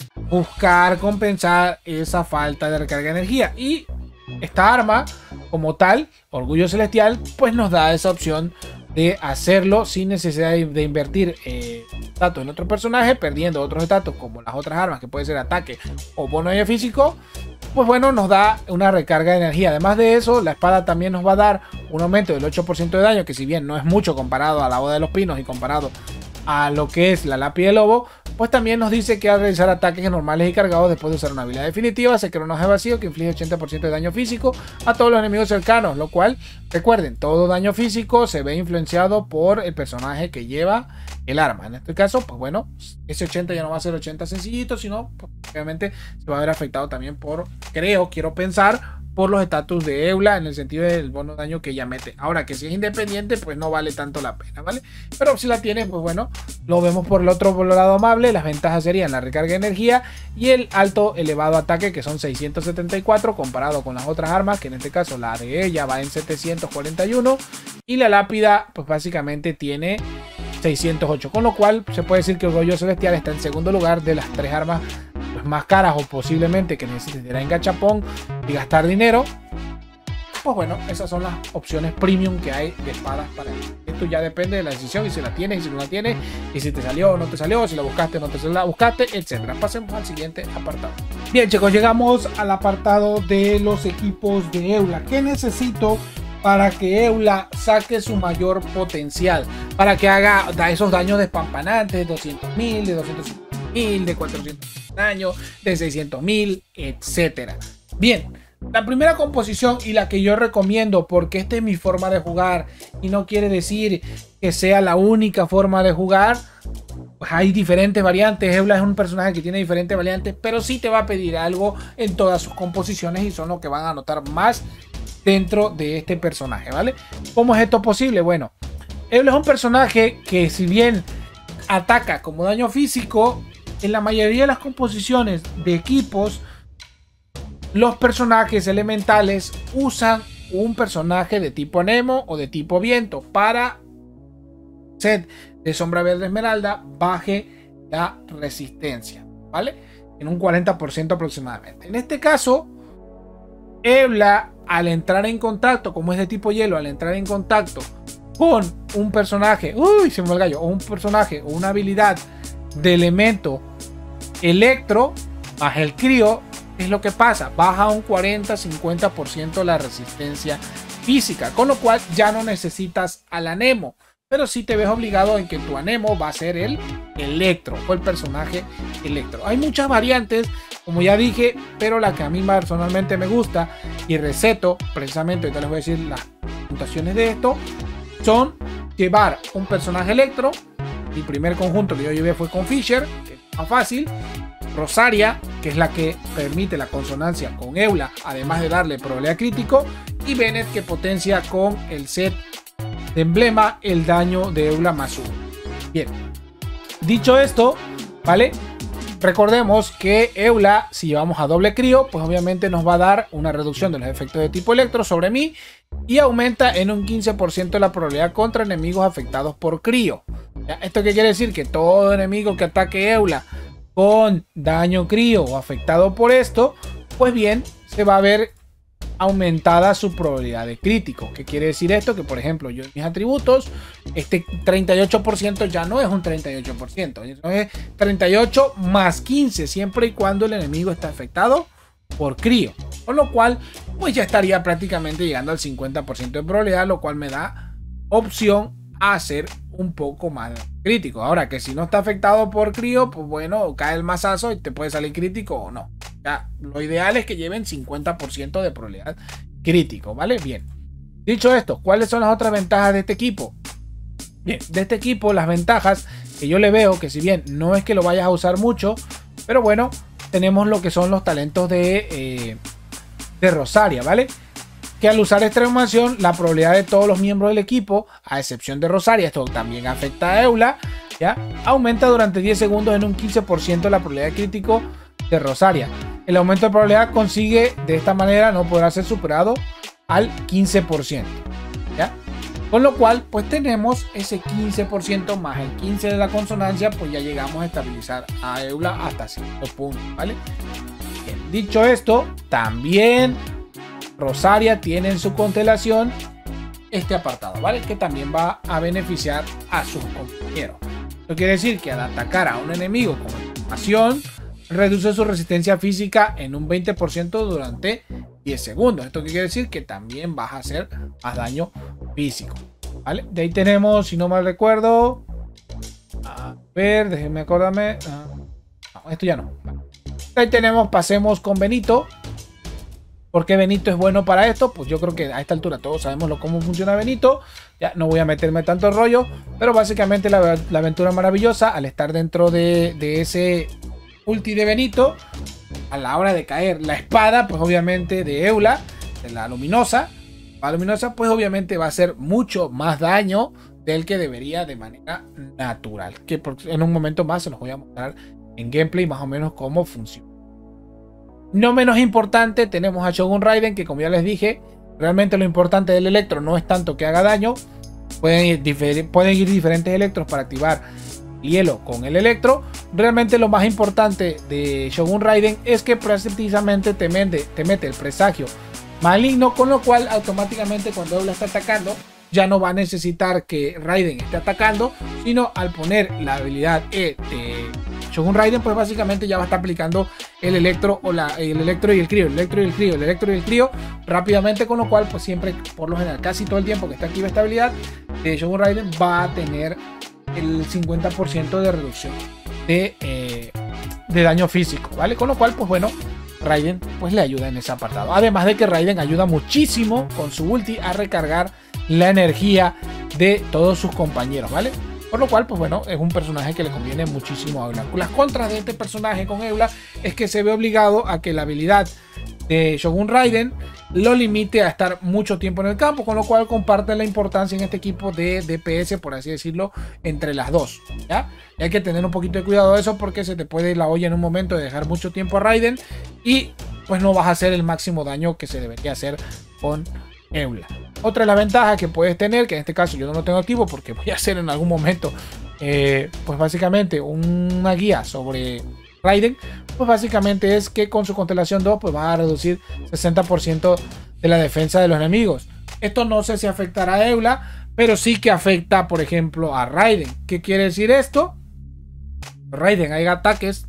Buscar compensar esa falta de recarga de energía, y esta arma como tal, Orgullo Celestial, pues nos da esa opción de hacerlo sin necesidad de, de invertir eh, datos en otro personaje, perdiendo otros datos como las otras armas que puede ser ataque o bono de físico. Pues bueno, nos da una recarga de energía. Además de eso, la espada también nos va a dar un aumento del ocho por ciento de daño, que si bien no es mucho comparado a la Oda de los Pinos y comparado a lo que es la lápida de lobo, pues también nos dice que al realizar ataques normales y cargados después de usar una habilidad definitiva, se crea un ojo vacío que inflige ochenta por ciento de daño físico a todos los enemigos cercanos, lo cual, recuerden, todo daño físico se ve influenciado por el personaje que lleva el arma. En este caso, pues bueno, ese ochenta ya no va a ser ochenta sencillito, sino pues, obviamente se va a ver afectado también por, creo, quiero pensar, por los estatus de Eula, en el sentido del bono de daño que ella mete. Ahora que si es independiente, pues no vale tanto la pena, ¿vale? Pero si la tienes, pues bueno, lo vemos por el otro, por el lado amable. Las ventajas serían la recarga de energía y el alto elevado ataque, que son seiscientos setenta y cuatro, comparado con las otras armas, que en este caso la de ella va en setecientos cuarenta y uno, y la lápida pues básicamente tiene seiscientos ocho, con lo cual se puede decir que el Orgullo Celestial está en segundo lugar de las tres armas pues más caras o posiblemente que necesitará en gachapón y gastar dinero. Pues bueno, esas son las opciones premium que hay de espadas para él. Esto ya depende de la decisión, y si la tienes y si no la tienes, y si te salió o no te salió, si la buscaste o no te la buscaste, etcétera. Pasemos al siguiente apartado. Bien, chicos, llegamos al apartado de los equipos de Eula. ¿Qué necesito para que Eula saque su mayor potencial? Para que haga esos daños despampanantes de doscientos mil, de doscientos cincuenta mil, de cuatrocientos daño, de seiscientos mil, etcétera. Bien, la primera composición, y la que yo recomiendo, porque esta es mi forma de jugar y no quiere decir que sea la única forma de jugar, pues hay diferentes variantes. Eula es un personaje que tiene diferentes variantes, pero sí te va a pedir algo en todas sus composiciones, y son lo que van a notar más dentro de este personaje, ¿vale? ¿Cómo es esto posible? Bueno, Eula es un personaje que, si bien ataca como daño físico, en la mayoría de las composiciones de equipos, los personajes elementales usan un personaje de tipo Nemo o de tipo Viento para set de Sombra Verde Esmeralda baje la resistencia, ¿vale? En un cuarenta por ciento aproximadamente. En este caso, Eula, al entrar en contacto, como es de tipo hielo, al entrar en contacto con un personaje, uy, se me fue el gallo, o un personaje o una habilidad de elemento electro, más el crío, ¿qué es lo que pasa? Baja un cuarenta a cincuenta por ciento la resistencia física, con lo cual ya no necesitas al Anemo, pero sí te ves obligado en que tu Anemo va a ser el electro o el personaje electro. Hay muchas variantes, como ya dije, pero la que a mí personalmente me gusta y receto, precisamente ahorita les voy a decir las puntuaciones de esto, son llevar un personaje electro. Mi primer conjunto que yo llevé fue con Fisher, que es más fácil. Rosaria, que es la que permite la consonancia con Eula, además de darle probabilidad crítico. Y Bennett, que potencia con el set de emblema el daño de Eula más uno. Bien, dicho esto, ¿vale? Recordemos que Eula, si llevamos a doble crío, pues obviamente nos va a dar una reducción de los efectos de tipo electro sobre mí y aumenta en un quince por ciento la probabilidad contra enemigos afectados por crío. ¿Ya? ¿Esto qué quiere decir? Que todo enemigo que ataque Eula con daño crío o afectado por esto, pues bien, se va a ver aumentada su probabilidad de crítico. ¿Qué quiere decir esto? Que por ejemplo yo en mis atributos este treinta y ocho por ciento ya no es un treinta y ocho por ciento, es treinta y ocho más quince siempre y cuando el enemigo está afectado por crío, con lo cual pues ya estaría prácticamente llegando al cincuenta por ciento de probabilidad, lo cual me da opción a hacer un poco más crítico. Ahora que si no está afectado por crío, pues bueno, cae el mazazo y te puede salir crítico o no. Ya, lo ideal es que lleven cincuenta por ciento de probabilidad crítico, ¿vale? Bien. Dicho esto, ¿cuáles son las otras ventajas de este equipo? Bien, de este equipo las ventajas que yo le veo, que si bien no es que lo vayas a usar mucho, pero bueno, tenemos lo que son los talentos de, eh, de Rosaria, ¿vale? Que al usar esta transformación, la probabilidad de todos los miembros del equipo, a excepción de Rosaria, esto también afecta a Eula, ¿ya? Aumenta durante diez segundos en un quince por ciento la probabilidad de crítico de Rosaria. El aumento de probabilidad consigue de esta manera no podrá ser superado al quince por ciento, ¿ya? Con lo cual, pues tenemos ese quince por ciento más el quince por ciento de la consonancia, pues ya llegamos a estabilizar a Eula hasta cierto punto, ¿vale? Bien, dicho esto, también Rosaria tiene en su constelación este apartado, ¿vale? Que también va a beneficiar a sus compañeros. Esto quiere decir que al atacar a un enemigo con información, reduce su resistencia física en un veinte por ciento durante diez segundos. Esto quiere decir que también vas a hacer más daño físico, ¿vale? De ahí tenemos, si no mal recuerdo, a ver, déjenme acordarme. No, esto ya no. Vale. De ahí tenemos, pasemos con Benito. ¿Por qué Benito es bueno para esto? Pues yo creo que a esta altura todos sabemos lo, cómo funciona Benito. Ya no voy a meterme tanto rollo, pero básicamente la, la aventura maravillosa, al estar dentro de, de ese ulti de Benito, a la hora de caer la espada, pues obviamente de Eula, de la luminosa, la luminosa, pues obviamente va a hacer mucho más daño del que debería de manera natural. Que por, en un momento más se los voy a mostrar en gameplay más o menos cómo funciona. No menos importante, tenemos a Shogun Raiden, que como ya les dije, realmente lo importante del electro no es tanto que haga daño. Pueden ir, pueden ir diferentes electros para activar hielo con el electro. Realmente lo más importante de Shogun Raiden es que precisamente te mete, te mete el presagio maligno, con lo cual automáticamente cuando Eula está atacando ya no va a necesitar que Raiden esté atacando, sino al poner la habilidad E de Shogun Raiden, pues básicamente ya va a estar aplicando el electro o la, el electro y el crío, el electro y el crío, el electro y el crío rápidamente, con lo cual pues siempre, por lo general, casi todo el tiempo que está activa esta habilidad de Shogun Raiden va a tener el cincuenta por ciento de reducción de, eh, de daño físico, ¿vale? Con lo cual, pues bueno, Raiden pues le ayuda en ese apartado. Además de que Raiden ayuda muchísimo con su ulti a recargar la energía de todos sus compañeros, ¿vale? Por lo cual, pues bueno, es un personaje que le conviene muchísimo a Eula. Las contras de este personaje con Eula es que se ve obligado a que la habilidad de Shogun Raiden lo limite a estar mucho tiempo en el campo, con lo cual comparte la importancia en este equipo de D P S, por así decirlo, entre las dos, ¿ya? Y hay que tener un poquito de cuidado de eso, porque se te puede ir la olla en un momento de dejar mucho tiempo a Raiden y pues no vas a hacer el máximo daño que se debería hacer con Eula. Otra de las ventajas que puedes tener, que en este caso yo no lo tengo activo porque voy a hacer en algún momento, eh, pues básicamente una guía sobre Raiden, pues básicamente es que con su constelación dos pues va a reducir sesenta por ciento de la defensa de los enemigos. Esto no sé si afectará a Eula, pero sí que afecta, por ejemplo, a Raiden. ¿Qué quiere decir esto? Raiden, hay ataques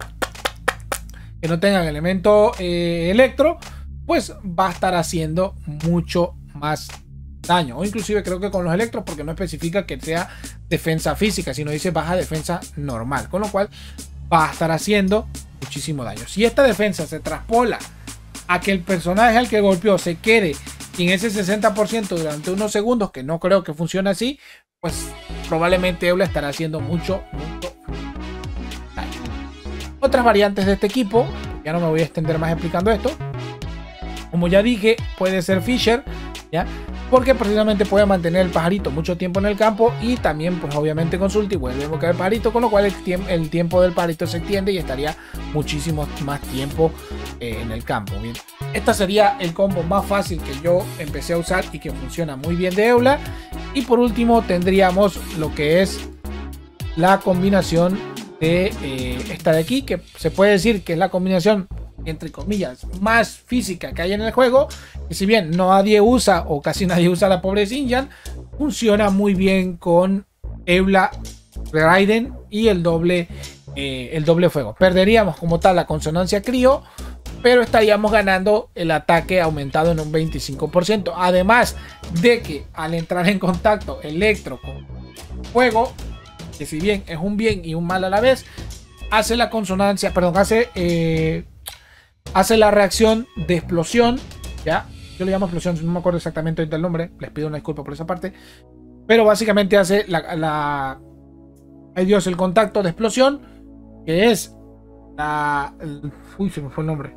que no tengan elemento eh, electro, pues va a estar haciendo mucho más daño, o inclusive creo que con los electros, porque no especifica que sea defensa física, sino dice baja defensa normal, con lo cual va a estar haciendo muchísimo daño. Si esta defensa se traspola a que el personaje al que golpeó se quede en ese sesenta por ciento durante unos segundos, que no creo que funcione así, pues probablemente Eula estará haciendo mucho, mucho daño. Otras variantes de este equipo, ya no me voy a extender más explicando esto. Como ya dije, puede ser Fisher, ¿ya? Porque precisamente puede mantener el pajarito mucho tiempo en el campo y también pues obviamente con su ulti vuelve a invocar el pajarito, con lo cual el, tiemp el tiempo del pajarito se extiende y estaría muchísimo más tiempo eh, en el campo. Bien, esta sería el combo más fácil que yo empecé a usar y que funciona muy bien de Eula. Y por último tendríamos lo que es la combinación de eh, esta de aquí, que se puede decir que es la combinación entre comillas más física que hay en el juego, y si bien no nadie usa o casi nadie usa la pobre Xinjiang, funciona muy bien con Eula, Raiden y el doble eh, el doble fuego. Perderíamos como tal la consonancia crío, pero estaríamos ganando el ataque aumentado en un veinticinco por ciento, además de que al entrar en contacto electro con fuego, que si bien es un bien y un mal a la vez, hace la consonancia, perdón, hace eh, hace la reacción de explosión, ya, yo le llamo explosión, no me acuerdo exactamente el nombre, les pido una disculpa por esa parte, pero básicamente hace la, la ay Dios, el contacto de explosión, que es la, el, uy, se me fue el nombre,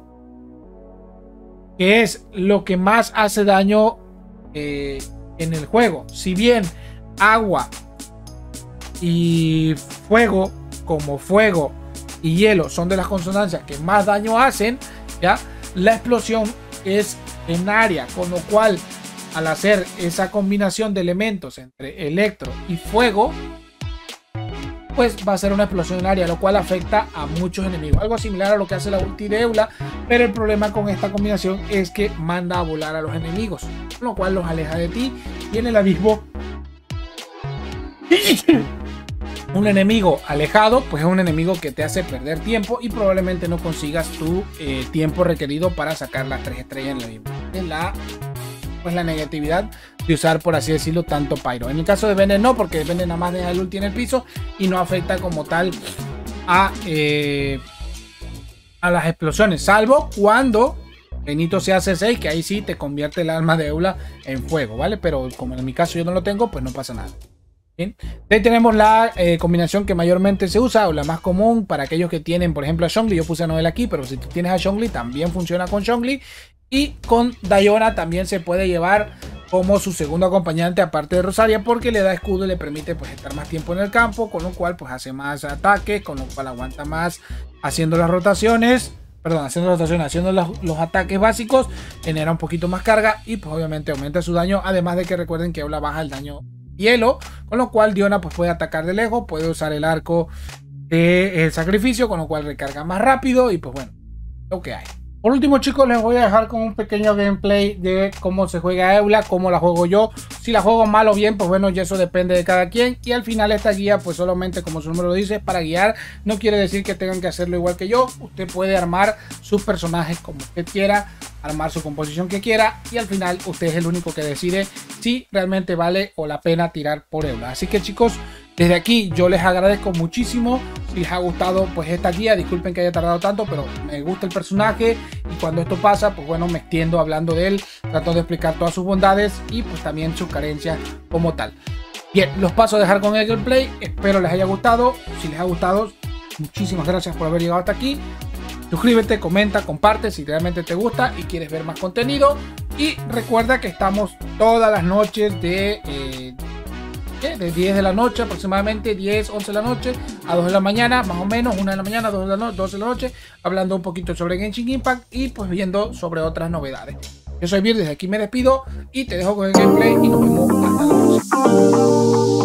que es lo que más hace daño eh, en el juego. Si bien agua y fuego, como fuego y hielo, son de las consonancias que más daño hacen, ya, la explosión es en área, con lo cual al hacer esa combinación de elementos entre electro y fuego, pues va a ser una explosión en área, lo cual afecta a muchos enemigos, algo similar a lo que hace la ulti de Eula, pero el problema con esta combinación es que manda a volar a los enemigos, con lo cual los aleja de ti y en el abismo un enemigo alejado pues es un enemigo que te hace perder tiempo y probablemente no consigas tu eh, tiempo requerido para sacar las tres estrellas en el abismo. Es la, pues la negatividad de usar, por así decirlo, tanto Pyro. En el caso de Bene no, porque Bene nada más deja el ulti en el piso y no afecta como tal a, eh, a las explosiones, salvo cuando Benito se hace seis, que ahí sí te convierte el alma de Eula en fuego, ¿vale? Pero como en mi caso yo no lo tengo, pues no pasa nada. Bien, ahí tenemos la eh, combinación que mayormente se usa o la más común para aquellos que tienen, por ejemplo, a Zhongli. Yo puse a Noel aquí, pero si tú tienes a Zhongli también funciona con Zhongli, y con Diona también se puede llevar como su segundo acompañante aparte de Rosaria, porque le da escudo y le permite pues estar más tiempo en el campo, con lo cual pues hace más ataques, con lo cual aguanta más haciendo las rotaciones, perdón, haciendo las rotaciones, haciendo los, los ataques básicos, genera un poquito más carga y pues obviamente aumenta su daño, además de que recuerden que Eula baja el daño hielo, con lo cual Diona pues puede atacar de lejos, puede usar el arco de sacrificio, con lo cual recarga más rápido y pues bueno, lo que hay. Por último, chicos, les voy a dejar con un pequeño gameplay de cómo se juega Eula, cómo la juego yo. Si la juego mal o bien, pues bueno, ya eso depende de cada quien. Y al final esta guía, pues solamente como su nombre lo dice, es para guiar. No quiere decir que tengan que hacerlo igual que yo. Usted puede armar sus personajes como usted quiera, armar su composición que quiera. Y al final usted es el único que decide si realmente vale o la pena tirar por Eula. Así que, chicos, desde aquí yo les agradezco muchísimo. Si les ha gustado pues esta guía, disculpen que haya tardado tanto, pero me gusta el personaje y cuando esto pasa, pues bueno, me extiendo hablando de él, trato de explicar todas sus bondades y pues también sus carencias como tal. Bien, los paso a dejar con el gameplay, espero les haya gustado. Si les ha gustado, muchísimas gracias por haber llegado hasta aquí. Suscríbete, comenta, comparte si realmente te gusta y quieres ver más contenido. Y recuerda que estamos todas las noches de... Eh, de diez de la noche aproximadamente, diez, once de la noche a dos de la mañana, más o menos, una de la mañana, dos de la, no doce de la noche, hablando un poquito sobre Genshin Impact y pues viendo sobre otras novedades. Yo soy Vir, desde aquí me despido y te dejo con el gameplay y nos vemos hasta la próxima.